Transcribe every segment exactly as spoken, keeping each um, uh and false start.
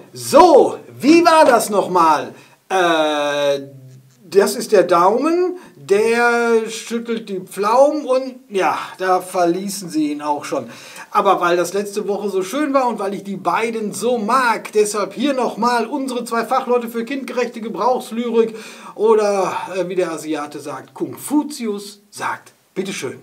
So, wie war das nochmal? Äh, das ist der Daumen, der schüttelt die Pflaumen und ja, da verließen sie ihn auch schon. Aber weil das letzte Woche so schön war und weil ich die beiden so mag, deshalb hier nochmal unsere zwei Fachleute für kindgerechte Gebrauchslyrik oder äh, wie der Asiate sagt, Konfuzius sagt. Bitteschön.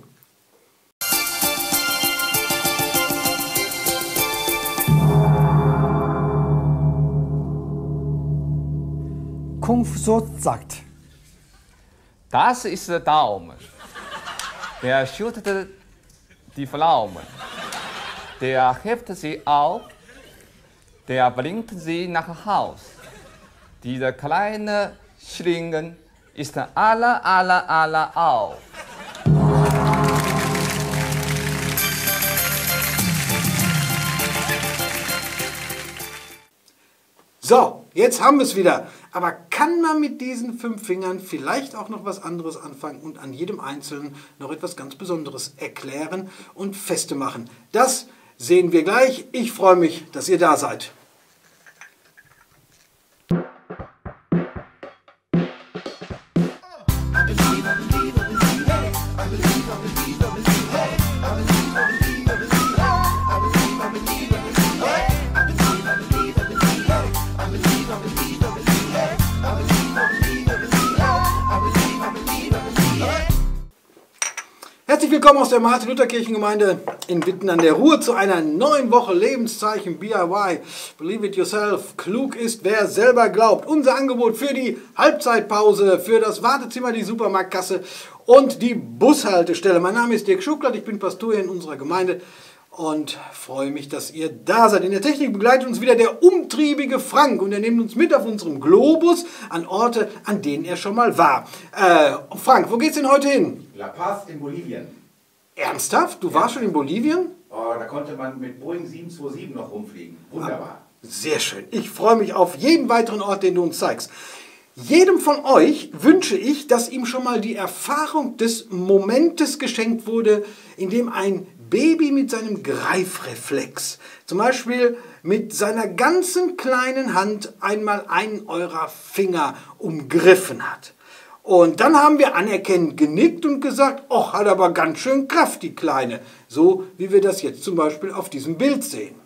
Konfuzius sagt: Das ist der Daumen. Der schüttelt die Pflaumen. Der hebt sie auf. Der bringt sie nach Haus. Dieser kleine Schlingen ist aller, aller, aller auf. So, jetzt haben wir es wieder. Aber kann man mit diesen fünf Fingern vielleicht auch noch was anderes anfangen und an jedem Einzelnen noch etwas ganz Besonderes erklären und festmachen? Das sehen wir gleich. Ich freue mich, dass ihr da seid. Herzlich willkommen aus der Martin-Luther-Kirchengemeinde in Witten an der Ruhr zu einer neuen Woche Lebenszeichen B I Y. Believe it yourself. Klug ist, wer selber glaubt. Unser Angebot für die Halbzeitpause, für das Wartezimmer, die Supermarktkasse und die Bushaltestelle. Mein Name ist Dirk Schucklert, ich bin Pastor in unserer Gemeinde und freue mich, dass ihr da seid. In der Technik begleitet uns wieder der umtriebige Frank und er nimmt uns mit auf unserem Globus an Orte, an denen er schon mal war. Äh, Frank, wo geht's denn heute hin? La Paz in Bolivien. Ernsthaft? Du Ja. warst schon in Bolivien? Oh, da konnte man mit Boeing sieben zwei sieben noch rumfliegen. Wunderbar. Sehr schön. Ich freue mich auf jeden weiteren Ort, den du uns zeigst. Jedem von euch wünsche ich, dass ihm schon mal die Erfahrung des Momentes geschenkt wurde, in dem ein Baby mit seinem Greifreflex, zum Beispiel mit seiner ganzen kleinen Hand einmal einen eurer Finger umgriffen hat. Und dann haben wir anerkennend genickt und gesagt, ach, hat aber ganz schön Kraft, die Kleine. So wie wir das jetzt zum Beispiel auf diesem Bild sehen.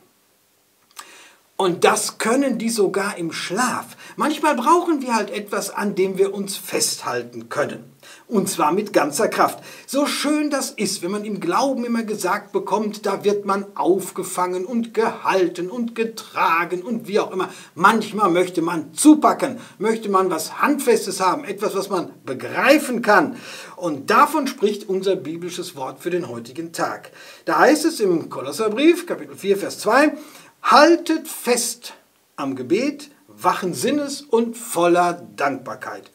Und das können die sogar im Schlaf. Manchmal brauchen wir halt etwas, an dem wir uns festhalten können. Und zwar mit ganzer Kraft. So schön das ist, wenn man im Glauben immer gesagt bekommt, da wird man aufgefangen und gehalten und getragen und wie auch immer. Manchmal möchte man zupacken, möchte man was Handfestes haben, etwas, was man begreifen kann. Und davon spricht unser biblisches Wort für den heutigen Tag. Da heißt es im Kolosserbrief, Kapitel vier, Vers zwei, haltet fest am Gebet, wachen Sinnes und voller Dankbarkeit.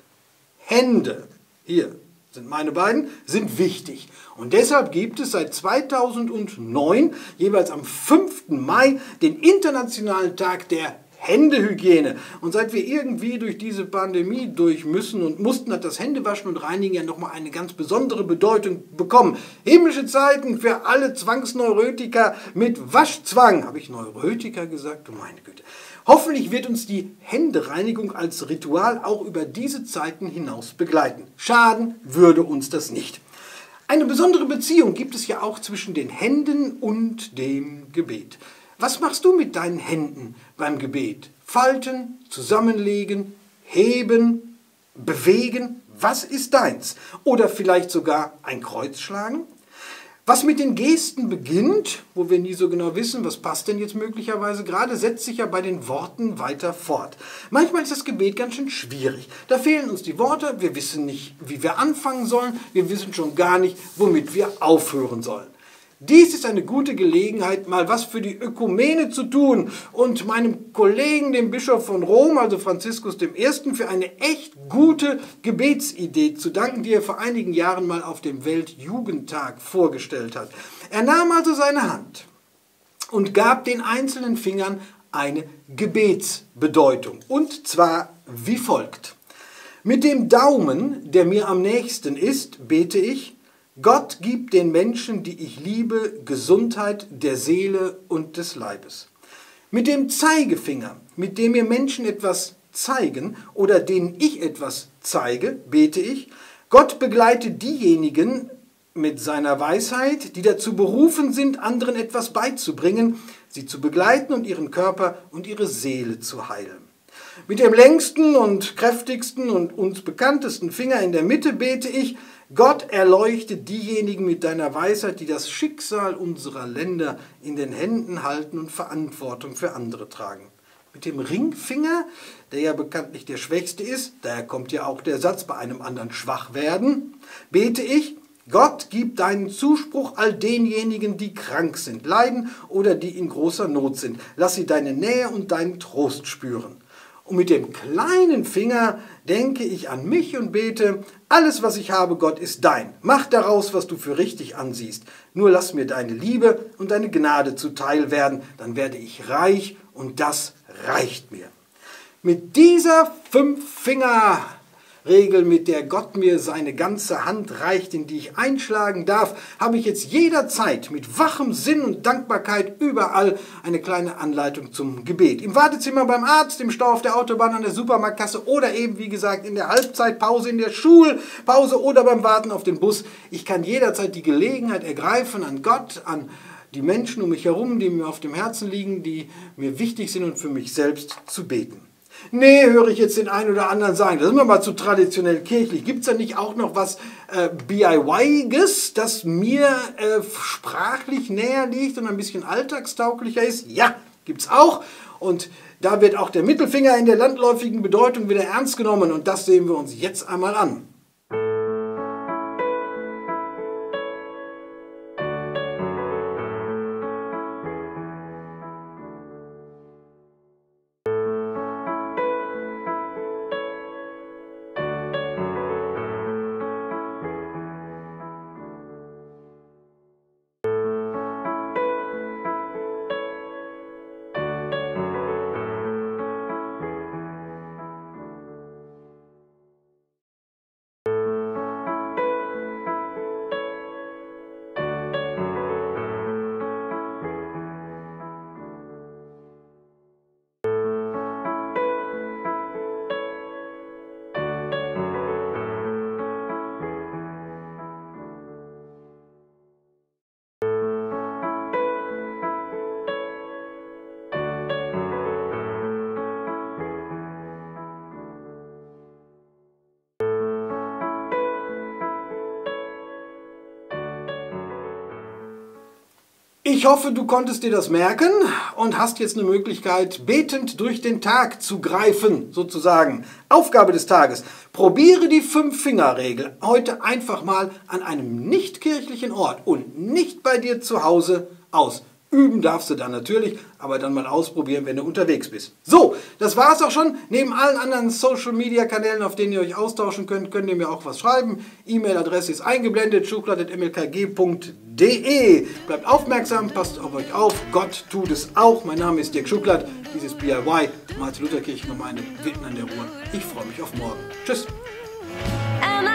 Hände, hier sind meine beiden, sind wichtig. Und deshalb gibt es seit zweitausendneun, jeweils am fünften Mai, den Internationalen Tag der Händehygiene. Und seit wir irgendwie durch diese Pandemie durch müssen und mussten, hat das Händewaschen und Reinigen ja nochmal eine ganz besondere Bedeutung bekommen. Himmlische Zeiten für alle Zwangsneurotiker mit Waschzwang. Habe ich Neurotiker gesagt? Du meine Güte. Hoffentlich wird uns die Händereinigung als Ritual auch über diese Zeiten hinaus begleiten. Schaden würde uns das nicht. Eine besondere Beziehung gibt es ja auch zwischen den Händen und dem Gebet. Was machst du mit deinen Händen beim Gebet? Falten, zusammenlegen, heben, bewegen? Was ist deins? Oder vielleicht sogar ein Kreuz schlagen? Was mit den Gesten beginnt, wo wir nie so genau wissen, was passt denn jetzt möglicherweise gerade, setzt sich ja bei den Worten weiter fort. Manchmal ist das Gebet ganz schön schwierig. Da fehlen uns die Worte, wir wissen nicht, wie wir anfangen sollen, wir wissen schon gar nicht, womit wir aufhören sollen. Dies ist eine gute Gelegenheit, mal was für die Ökumene zu tun und meinem Kollegen, dem Bischof von Rom, also Franziskus der Erste., für eine echt gute Gebetsidee zu danken, die er vor einigen Jahren mal auf dem Weltjugendtag vorgestellt hat. Er nahm also seine Hand und gab den einzelnen Fingern eine Gebetsbedeutung, und zwar wie folgt. Mit dem Daumen, der mir am nächsten ist, bete ich: Gott gibt den Menschen, die ich liebe, Gesundheit der Seele und des Leibes. Mit dem Zeigefinger, mit dem mir Menschen etwas zeigen oder denen ich etwas zeige, bete ich, Gott begleite diejenigen mit seiner Weisheit, die dazu berufen sind, anderen etwas beizubringen, sie zu begleiten und ihren Körper und ihre Seele zu heilen. Mit dem längsten und kräftigsten und uns bekanntesten Finger in der Mitte bete ich, Gott erleuchte diejenigen mit deiner Weisheit, die das Schicksal unserer Länder in den Händen halten und Verantwortung für andere tragen. Mit dem Ringfinger, der ja bekanntlich der schwächste ist, daher kommt ja auch der Satz, bei einem anderen schwach werden, bete ich, Gott, gib deinen Zuspruch all denjenigen, die krank sind, leiden oder die in großer Not sind. Lass sie deine Nähe und deinen Trost spüren. Und mit dem kleinen Finger denke ich an mich und bete, alles, was ich habe, Gott, ist dein. Mach daraus, was du für richtig ansiehst. Nur lass mir deine Liebe und deine Gnade zuteil werden, dann werde ich reich und das reicht mir. Mit dieser Fünf-Finger-Regel, mit der Gott mir seine ganze Hand reicht, in die ich einschlagen darf, habe ich jetzt jederzeit mit wachem Sinn und Dankbarkeit überall eine kleine Anleitung zum Gebet. Im Wartezimmer beim Arzt, im Stau auf der Autobahn, an der Supermarktkasse oder eben, wie gesagt, in der Halbzeitpause, in der Schulpause oder beim Warten auf den Bus. Ich kann jederzeit die Gelegenheit ergreifen, an Gott, an die Menschen um mich herum, die mir auf dem Herzen liegen, die mir wichtig sind und für mich selbst zu beten. Nee, höre ich jetzt den einen oder anderen sagen, das ist mir mal zu traditionell kirchlich. Gibt es da nicht auch noch was äh, D I Y-iges, das mir äh, sprachlich näher liegt und ein bisschen alltagstauglicher ist? Ja, gibt es auch. Und da wird auch der Mittelfinger in der landläufigen Bedeutung wieder ernst genommen. Und das sehen wir uns jetzt einmal an. Ich hoffe, du konntest dir das merken und hast jetzt eine Möglichkeit, betend durch den Tag zu greifen, sozusagen. Aufgabe des Tages. Probiere die Fünf-Finger-Regel heute einfach mal an einem nicht kirchlichen Ort und nicht bei dir zu Hause aus. Üben darfst du dann natürlich, aber dann mal ausprobieren, wenn du unterwegs bist. So, das war es auch schon. Neben allen anderen Social-Media-Kanälen, auf denen ihr euch austauschen könnt, könnt ihr mir auch was schreiben. E-Mail-Adresse ist eingeblendet, schuchlad at m l k g punkt d e. Bleibt aufmerksam, passt auf euch auf. Gott tut es auch. Mein Name ist Dirk Schuchlad. Dieses B I Y, Martin-Luther-Kirchen-Gemeinde, mitten an der Ruhr. Ich freue mich auf morgen. Tschüss.